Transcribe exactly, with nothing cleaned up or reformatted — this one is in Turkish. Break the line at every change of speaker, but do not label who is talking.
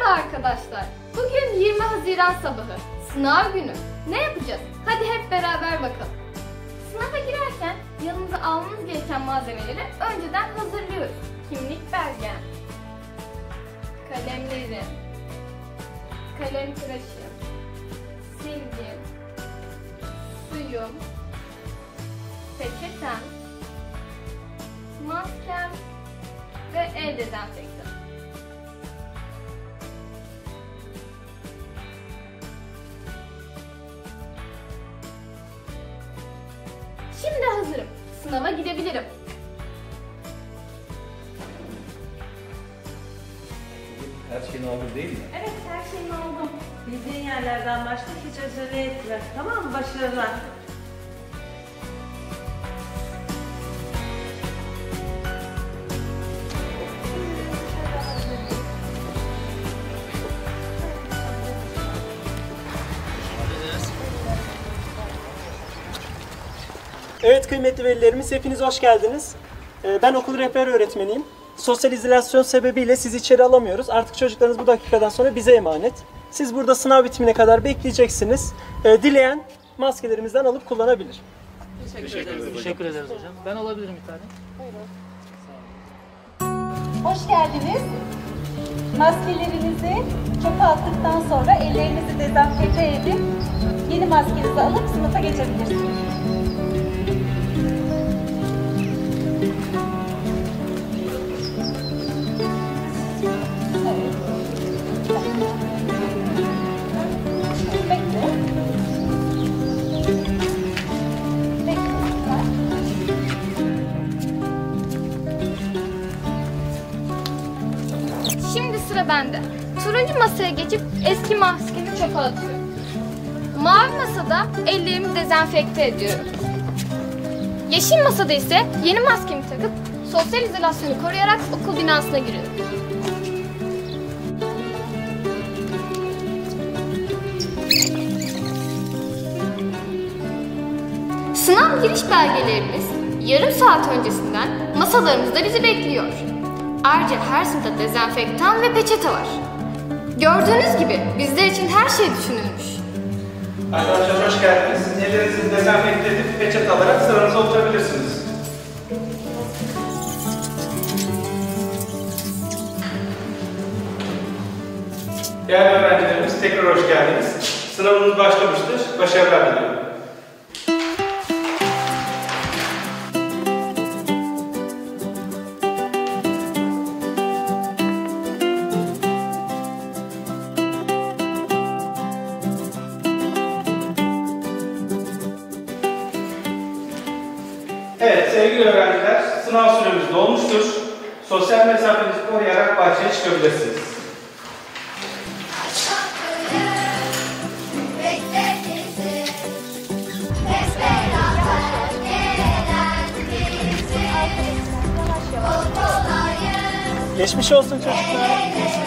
Merhaba arkadaşlar. Bugün yirmi Haziran sabahı. Sınav günü. Ne yapacağız? Hadi hep beraber bakalım. Sınava girerken yanınıza almanız gereken malzemeleri önceden hazırlıyoruz. Kimlik belgen, kalemlerim, kalem tıraşı, silgim, suyum, peçetem, maskem ve el dezenfektanı. Şimdi hazırım. Sınava gidebilirim.
Her şeyin oldu değil mi?
Evet, her şeyimi aldım.
Bildiğin yerlerden başla, hiç acele etme. Tamam mı? Başarılar.
Evet kıymetli velilerimiz, hepiniz hoş geldiniz. Ben okul rehber öğretmeniyim. Sosyal izolasyon sebebiyle sizi içeri alamıyoruz. Artık çocuklarınız bu dakikadan sonra bize emanet. Siz burada sınav bitimine kadar bekleyeceksiniz. Dileyen maskelerimizden alıp kullanabilir.
Teşekkür, Teşekkür ederiz. Teşekkür ederiz hocam. Ben alabilirim bir tane.
Buyurun. Hoş geldiniz. Maskelerinizi çöpe attıktan sonra ellerinizi dezenfekte edip yeni maskenizi alıp sınıfa geçebilirsiniz.
Şimdi sıra bende. Turuncu masaya geçip eski maskemi çöpe atıyorum. Mavi masada ellerimi dezenfekte ediyorum. Yeşil masada ise yeni maskemi takıp sosyal izolasyonu koruyarak okul binasına giriyorum. Sınav giriş belgelerimiz yarım saat öncesinden masalarımızda bizi bekliyor. Ayrıca her sınıfta dezenfektan ve peçete var. Gördüğünüz gibi bizler için her şey düşünülmüş.
Arkadaşlar hoş geldiniz. Ellerinizi dezenfekte edip peçete alarak sıranıza oturabilirsiniz. Değerli öğrencilerimiz tekrar hoş geldiniz. Sınavınız başlamıştır. Başarılar diliyorum. Evet sevgili öğrenciler, sınav süremiz dolmuştur. Sosyal mesafenizi koruyarak bahçeye çıkabilirsiniz.
Geçmiş olsun çocuklar.